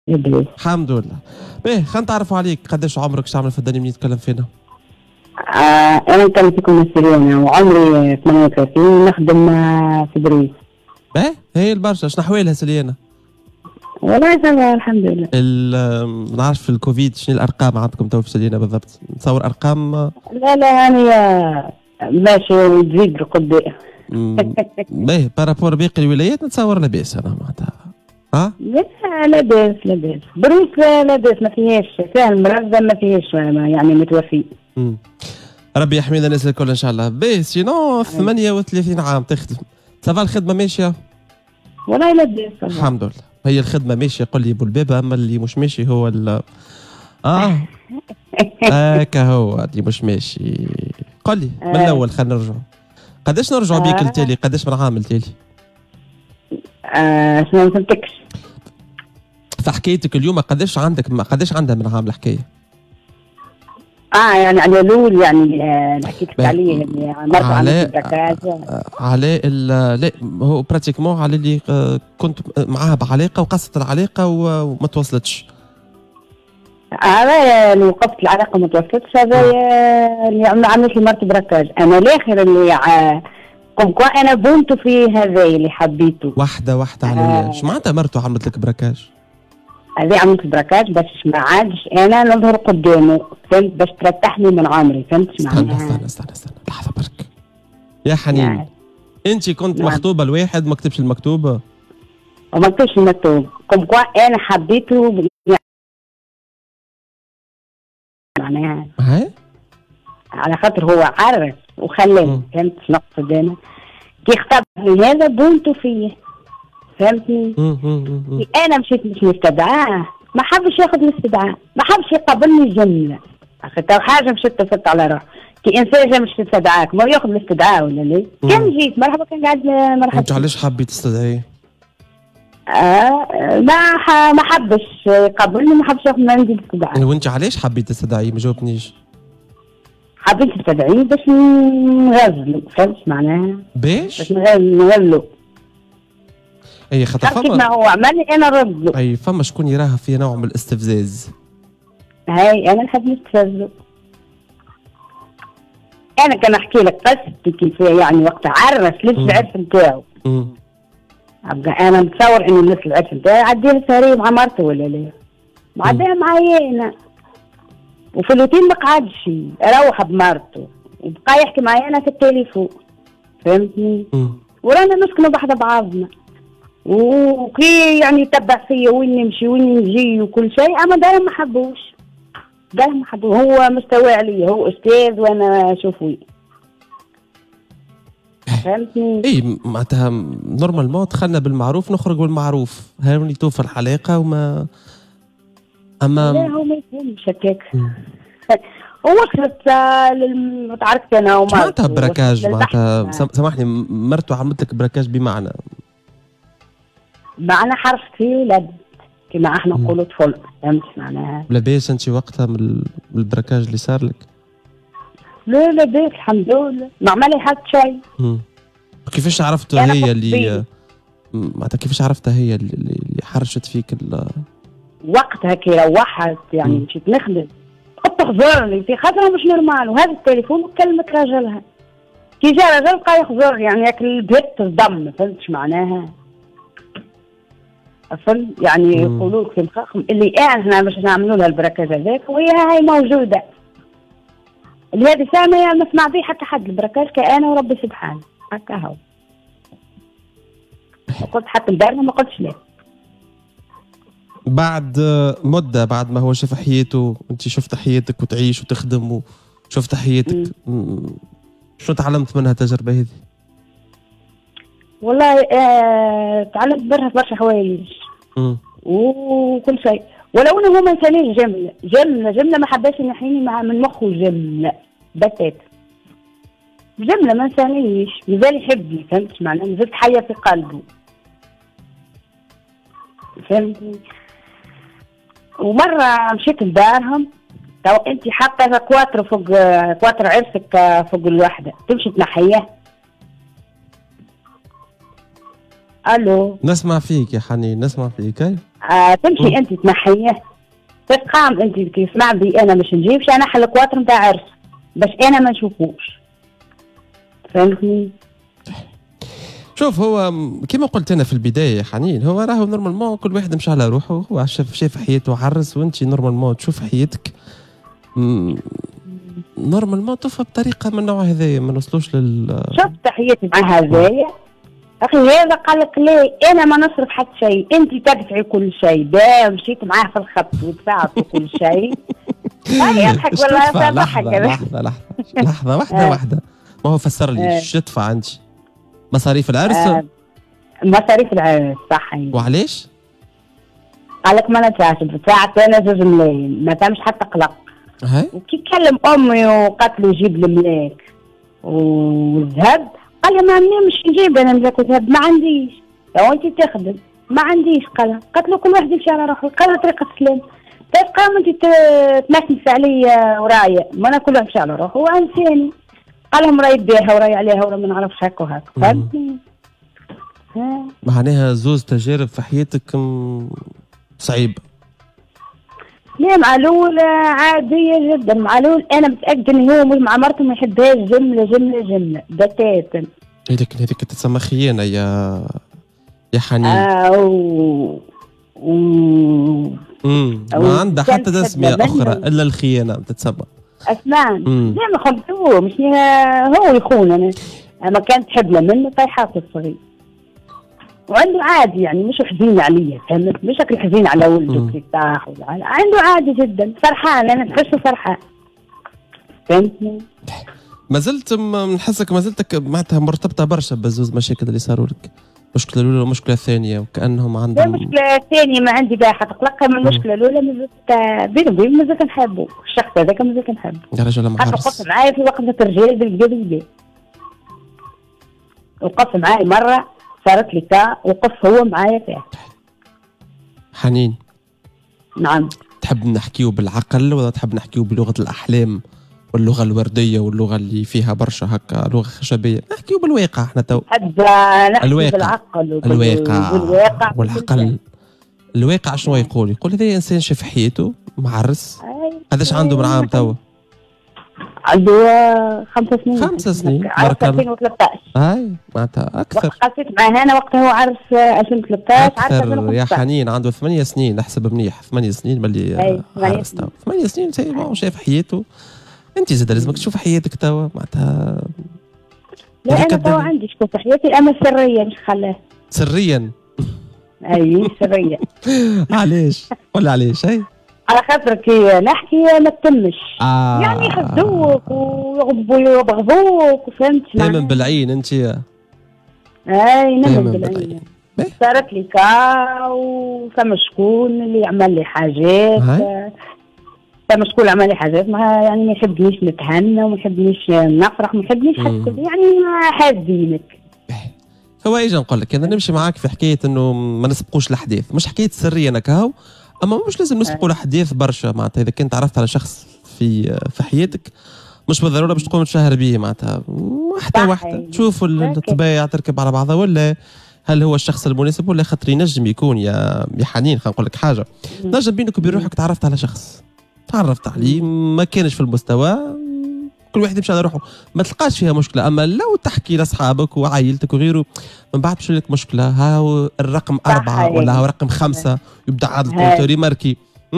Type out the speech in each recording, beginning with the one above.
لاباس. الحمد لله. باهي خلينا نتعرفوا عليك، قداش عمرك، شو تعمل في الدنيا منين تتكلم فينا؟ انا نتكلم فيكم من سريانة وعمري 38 نخدم في باريس. باهي هي البرشا، شنو احوالها سليانة؟ والله تمام الحمد لله. ما نعرفش في الكوفيد شنو الارقام عندكم تو في سليانة بالضبط؟ نتصور ارقام لا يعني ماشي وتزيد قدام. باهي بارابور باقي الولايات نتصور لاباس انا معناتها. لا لاباس باريس لاباس ما فيهاش، فيها المرضى ما فيهاش يعني متوفي. ربي يحمينا الناس الكل ان شاء الله. باهي سينو 38 عام تخدم، سافا الخدمة ماشية؟ والله لاباس الحمد لله. هي الخدمة ماشية قل لي بولبابة، اما اللي مش ماشي هو هكا هو اللي مش ماشي. قل لي من الاول خلينا نرجعوا. قداش نرجعوا بيك التالي؟ قداش من عام التالي؟ شنو ما فهمتكش. في حكايتك اليوم قداش عندها من عام الحكايه؟ يعني على الاول يعني اللي حكيت لك عليه يعني مرت على على لا هو براتيكمون على اللي كنت معاها بعلاقه وقصت العلاقه وما تواصلتش. هذا اللي وقفت العلاقه ما توصلتش، هذا اللي عملت لي مرت براكاج. انا الاخر اللي كوم كوا انا بنت في هذا اللي حبيته. واحده على شو معناتها مرته عملت لك براكاج؟ هذه عملت براكاج باش ما عادش انا نظهر قدامه، فهمت؟ باش ترتاحني من عمري، فهمت معناها؟ استنى لحظه برك يا حنين. انت كنت مخطوبه لواحد ما كتبش المكتوب؟ وما كتبش المكتوب، كوم كوا انا حبيته معناها على خاطر هو عرس وخلاني، فهمت شنو نقصد انا؟ كي خطبني هذا بنته فيا، فهمتني؟ انا مشيت باش نستدعاه، ما حبش ياخذ الاستدعاء، ما حبش يقابلني جمله. اخي حاجه مشيت تفت على روحي، كي انسان جا مش تستدعاك ما ياخذ الاستدعاء ولا ليه؟ كان جيت مرحبا كان قاعد مرحبا. انت علاش حبيت تستدعيه؟ ما حبش يقابلني، ما حبش ياخذ من عندي الاستدعاء. وانت علاش حبيت تستدعيه؟ ما جاوبتنيش. حبيت نستدعيه باش نغزلو، فهمت معناها؟ باش نغزلو. اي خاطر فما ما هو عمل انا رد. اي فما شكون يراها فيها نوع من الاستفزاز. هاي انا نحب نستفزه. انا كان احكي لك قصتي كيف يعني وقت عرس لبس العرس نتاعو. ابقى انا نتصور انه لبس العرس نتاعو عديه سهريه مع مرته ولا لا؟ معديها معايا انا. وفي الاوتيل ما قعدش، روح بمرته وبقى يحكي معايا انا في التليفون، فهمتني؟ ورانا نسكنوا بحذا بعضنا. وكي يعني يتبع فيا وين نمشي وين نجي وكل شيء، اما دايما ما حبوش. هو مستوى عليا، هو استاذ وانا شوفوي، فهمتني؟ اي معناتها نورمالمون دخلنا بالمعروف نخرج بالمعروف، هاوني توفى الحلاقه وما اما لا هو ما يفهمش هكاك. ووصلت تعرفت انا ومرته. معناتها براكاج، معناتها سامحني مرته عملت لك براكاج بمعنى حرف فيه ولد كما احنا نقولوا طفل، فهمت معناها؟ لاباس انت وقتها من البراكاج اللي صار لك؟ لا لاباس الحمد لله، ما عمل لي حتى شيء. كيفاش عرفتها هي اللي معناتها كيفاش عرفتها هي اللي حرشت فيك وقتها كي روحت يعني مشيت نخدم قلت تخزرني في خاطرها مش نورمال، وهذا التليفون وكلمت راجلها كي جا راجل بقى يخزر يعني ياك البيت تصدم، فهمتش معناها؟ اصل يعني يقولوا لك في مخاخهم اللي احنا باش نعملوا لها البركاج هذاك وهي هاي موجوده. اللي هذه ساميه ما سمع به حتى حد البركاج كأنا وربي سبحانه، هكا هو. قلت حتى مدارنا ما قلتش لا. بعد مده بعد ما هو شاف حياته، انت شفت حياتك وتعيش وتخدم وشفت حياتك، شو تعلمت منها التجربه هذه؟ والله تعلمت برها برشا حوايج وكل شيء، ولو انه هو ما نسانيش جمله ما حباش ينحيني من مخه جمله بتات، جمله ما نسانيش، مازال يحبني، فهمت معناها؟ مازالت حيه في قلبه، فهمتني؟ ومره مشيت لدارهم، تو انت حاطه كواتر فوق كواتر عرسك فوق الوحده، تمشي تنحياه. الو نسمع فيك يا حنين، نسمع فيك. تمشي انت تنحيه، تتقام انت تسمع بي انا مش نجيبش انا حل الكواتر نتاع عرس باش انا ما نشوفوش. فهمتني؟ شوف هو كما قلت انا في البدايه يا حنين، هو راهو نورمالمون كل واحد مشى على روحه، هو شاف حياته عرس، وانت نورمالمون تشوف حياتك نورمالمون توفى بطريقه من النوع هذايا، ما نوصلوش شفت حياتي مع هذايا اخي، هذا قال لك ليه انا ما نصرف حتى شيء، انت تدفعي كل شيء، دا مشيت معاه في الخط ودفعت كل شيء. يضحك ولا تضحك؟ لحظه واحده ما هو فسر لي ايش تدفع انت؟ مصاريف العرس؟ مصاريف العرس صح. وعلاش؟ قال لك ما ندفعش، دفعت انا 2 ملايين ما فهمش حتى قلق. وكي كلم امي وقالت له جيب الملاك والذهب، قال لي ما مش نجيب انا ملاك وذهب، ما عنديش. لو انت تخدم ما عنديش. قالت له كل واحد يمشي على روحه. قال طريقه السلام تبقى انت تنكنس عليا ورايا، ما انا كل واحد يمشي على روحه وانساني. قال لهم راهي يديها وراهي عليها ولا ما نعرفش هكا وهكا. فهمتني؟ معناها زوز تجارب في حياتك صعيبه. لا مع الاول عاديه جدا، مع الاول انا متاكد ان هو مع مرته ما يحبهاش جمله بتاتا. هذيك تسمى خيانه يا حنين. ما عندها حتى تسميه اخرى الا الخيانه تتسمى. اسمعني لا ما خلطوه، مش هو يخون انا ما كانت تحب منه طيحات الصغير، وعنده عادي يعني مش حزين عليا، فهمت؟ مش هكا حزين على ولده كيطاح عنده عادي جدا، فرحان انا نحسه فرحان. فهمتني؟ ما زلت نحسك ما زلتك معناتها مرتبطه برشا بزوز مشاكل اللي صاروا لك، المشكله الاولى والمشكله الثانيه، وكانهم عندهم. المشكله الثانيه ما عندي بها حتقلقها من المشكله الاولى، ما زلت بيني وبين ما زلت نحبه، الشخص هذاك ما زلت نحبه. يا رجل ما حتى وقف معايا في وقفه الرجال بالقبل، وقف معايا مره صارت لي وقف هو معايا فيها. حنين نعم، تحب نحكيو بالعقل ولا تحب نحكيو بلغه الاحلام واللغه الورديه واللغه اللي فيها برشا هكا لغه خشبيه؟ نحكيو بالواقع احنا تو. نحب نحكي بالعقل الواقع والعقل. الواقع شنو يقول هذا انسان شاف حياته معرس. قداش عنده من عام توا؟ عنده 5 سنين. 5 سنين عرس 2013. معناتها اكثر. قصيت معاه انا وقتها هو عرس 2013. اكثر يا حنين، عنده 8 سنين نحسب منيح، 8 سنين ملي عرس توا. 8 سنين سي شاف حياته. انت زاد لازمك تشوف حياتك توا معناتها. لا انا توا عندي شكون في حياتي، انا سريه مش خلاه. سريا؟ اي سريه. علاش؟ ولا علاش؟ على خاطر كي نحكي ما تتمش. يعني يحسدوك ويبغضوك، فهمت؟ نامن بالعين انت. نامن بالعين. صارت لي وفما شكون اللي عمل لي حاجات، فما شكون عمل لي حاجات يعني ما يحبنيش نتهنى وما يحبنيش نفرح، ما يحبنيش حتى يعني حاسدينك. هو ايش نقول لك، انا نمشي معاك في حكايه انه ما نسبقوش الاحداث، مش حكايه سريه انا كهو، اما مش لازم نسبقوا الاحداث برشا. معناتها اذا كنت عرفت على شخص في حياتك مش بالضروره باش تقوم تشهر به، معناتها واحده تشوفوا الطبايع تركب على بعضها، ولا هل هو الشخص المناسب، ولا خاطر ينجم يكون يا حنين. خلينا نقول لك حاجه، نجم بينك وبين روحك تعرفت على شخص، تعرفت عليه ما كانش في المستوى، كل واحد يمشي على روحه، ما تلقاش فيها مشكله. اما لو تحكي لاصحابك وعائلتك وغيره من بعد باش لك مشكله، هاو الرقم 4 ولا هاو رقم 5 يبدا عاد الكونتور يماركي.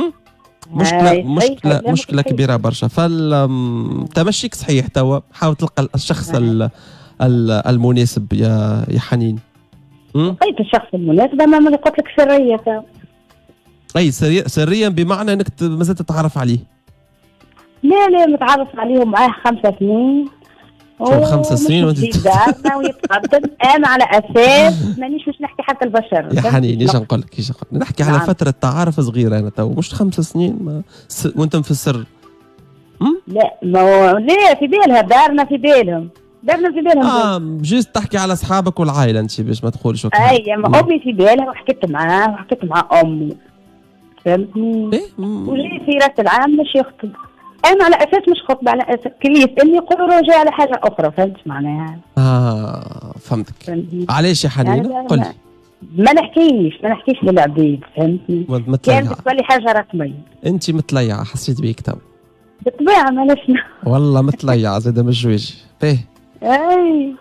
مشكله كبيره برشا. تمشيك صحيح توا، حاول تلقى الشخص المناسب يا حنين. لقيت الشخص المناسب، اما ما قلت لك سريه توا. اي سريا بمعنى انك مازال تتعرف عليه. لا متعرف عليهم معاه 5 سنين. 5 سنين وانت دارنا ويتقدم. انا على اساس مانيش مش نحكي حتى البشر يا حنين. ايش نقول لك نحكي على فتره تعارف صغيره انا تو، مش 5 سنين وانتم في السر. لا ما هو لا في بالها، دارنا في بالهم. جيست تحكي على اصحابك والعائله انت باش ما تقولش. ما امي في بالها وحكيت معاه وحكيت مع امي، فهمتني؟ وجي في راس العام مش يخطب، انا على اساس مش خطبه، على اساس كليس اني يقولوا رجع على حاجه اخرى، فهمت معناها؟ فهمتك. علاش يا حنين؟ قل لي. ما نحكيش للعبيد، فهمتني؟ كانت تولي حاجه رسميه. انت متليعه، حسيت بيك تو بالطبيعه ما لسنا والله متليعه زاده من الجويج. باهي اي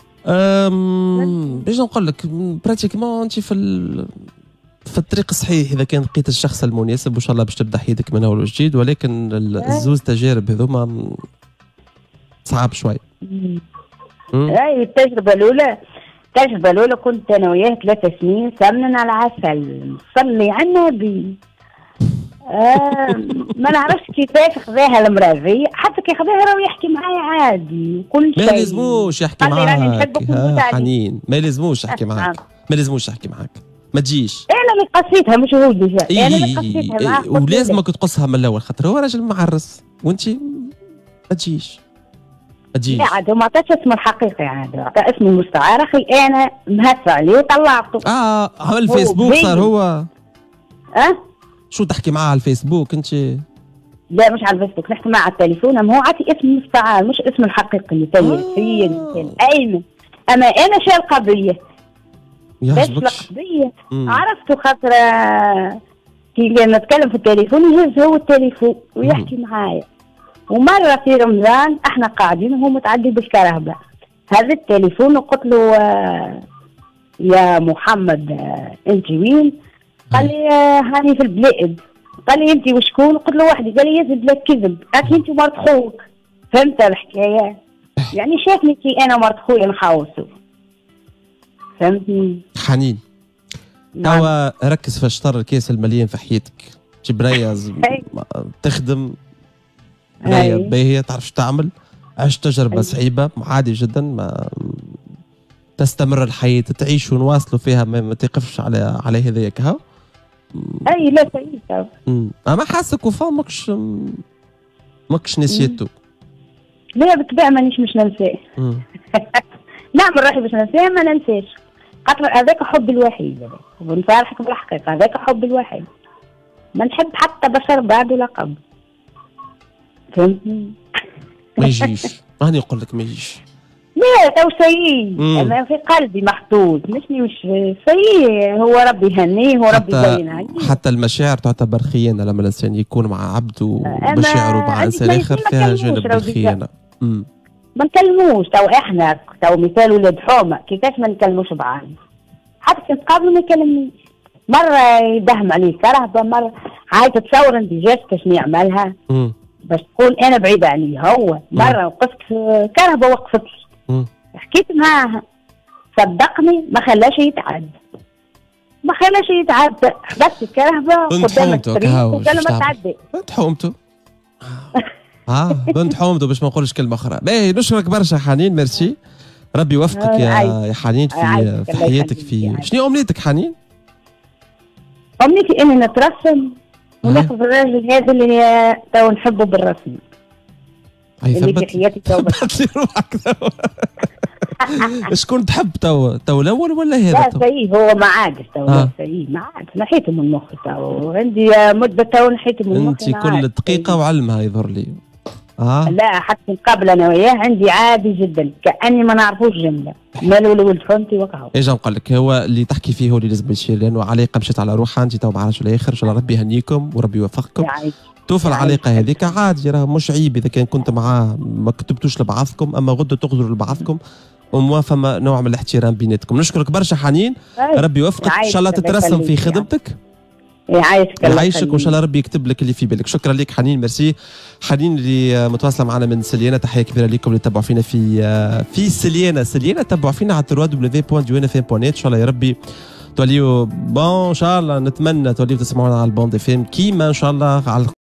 باش نقول لك براتيكمون انت في الطريق الصحيح اذا كان لقيت الشخص المناسب وان شاء الله باش تبدا حياتك من اول وجديد، ولكن الزوز تجارب هذوما صعب شوي. اي التجربه الاولى كنت انا وياه 3 سنين سمنن على عسل، صلي على النبي. ما نعرفش كيفاش خذاها المراه، حتى كي خذاها راه يحكي معايا عادي وكل شيء. ما لازموش يحكي معاك حنين، ما لازموش يحكي معاك، ما لازموش يحكي معاك، ما تجيش. انا اللي قصيتها مش هو اللي جا، انا اللي قصيتها معاه. ولازمك تقصها من الاول خاطر هو راجل معرس وانت ما تجيش. لا عاد ما عطاش اسمه الحقيقي، عاد عطا اسمه المستعار. اخي انا مهسه عليه وطلعته. عمل فيسبوك صار هو. شو تحكي معاه على الفيسبوك انت؟ لا مش على الفيسبوك، نحكي معاه على التليفون. اما هو عطي اسم المستعار مش اسم الحقيقي اللي سيد ايمن. اما انا شال القضيه باش القضيه عرفته خاطر كي نتكلم في التليفون يهز هو التليفون ويحكي معايا. ومره في رمضان احنا قاعدين وهو متعدي بالكرهبه، هذا التليفون وقلت له يا محمد انت وين؟ قال لي هاني في البلاد. قال لي انت وشكون؟ قلت له وحدي. قال لي يزيد لك كذب، اكيد انت مرت خوك. فهمت الحكايه؟ يعني شافني كي انا مرت خويا نحاوسو. فهمتني؟ حنين توا ركز في شطر الكاس المليان في حياتك. جبرية تخدم بنية باهية، تعرف تعمل، عشت تجربة صعيبة عادي جدا، ما تستمر الحياة تعيش ونواصلوا فيها، ما تقفش على هذاك. ها اي لا سعيد. اما حاسك وفاء ماكش نسيتو. لا بالطبيعة مانيش مش ننساه. نعمل روحي باش ننساه ما ننساش، خاطر هذاك حبي الوحيد. ونصارحك بالحقيقة هذاك حبي الوحيد، ما نحب حتى بشر بعد ولا قبل. فهمتني؟ ما يجيش، راني نقول لك ما يجيش. لا تو سيء، انا في قلبي محطوط، مش سيء. هو ربي يهنيه وربي يبين عليه. حتى المشاعر تعتبر خيانه لما الانسان يكون مع عبد ومشاعره مع انسان اخر فيها جانب الخيانه. ما نكلموش احنا مثال ولاد حومه كيفاش ما نكلموش بعض، حتى كي نتقابلوا ما يكلمنيش. مره يدهم عليه كرهبه، مره عايز تصور انت جاتك شنو يعملها باش تقول انا بعيده عليه. هو مره وقفت كرهبه وقفت لي، حكيت معاها صدقني ما خلاش يتعدى، حبست الكرهبه قدام الطريق وقال له ما تعدي. بنت حومته بنت حومته باش ما نقولش كلمه اخرى. باهي نشكرك برشا حنين، ميرسي. ربي يوفقك يا حنين في حياتك. في شنو امنيتك حنين؟ امنيتي اني نترسم وناخذ الراجل هذا اللي تو نحبه بالرسم اللي في حياتي تو. ثبت لي روحك تو. شكون تحب تو الاول ولا هذا؟ لا سيء هو ما عادش تو. سيء ما عادش، نحيته من مخي تو، عندي مده تو نحيته من مخي. انت كل دقيقه وعلمها يظهر لي. لا حتى قبل انا وياه عندي عادي جدا كاني ما نعرفوش جمله مال ولد فهمتي وكهو. ايش نقول لك، هو اللي تحكي فيه هو اللي لازم يصير، لانه علاقه مشات على روحها. انت تو مع رجل اخر، ان شاء الله ربي يهنيكم وربي يوفقكم. توفى العلاقه هذيك عادي، راه مش عيب اذا كنت معاه ما كتبتوش لبعضكم، اما غدوا تغدروا لبعضكم وموافقه نوع من الاحترام بيناتكم. نشكرك برشا حنين، ربي يوفقك ان شاء الله تترسم في خدمتك. يعيشك وان شاء الله ربي يكتب لك اللي في بالك. شكرا لك حنين، ميرسي. حنين اللي متواصله معنا من سليانه، تحيه كبيره لكم اللي تتبعوا فينا في سليانه. تتبعوا فينا على www.unfm.net. ان شاء الله يا ربي توليوا ان شاء الله، نتمنى توليوا تسمعونا على البوند اف ام كيما ان شاء الله على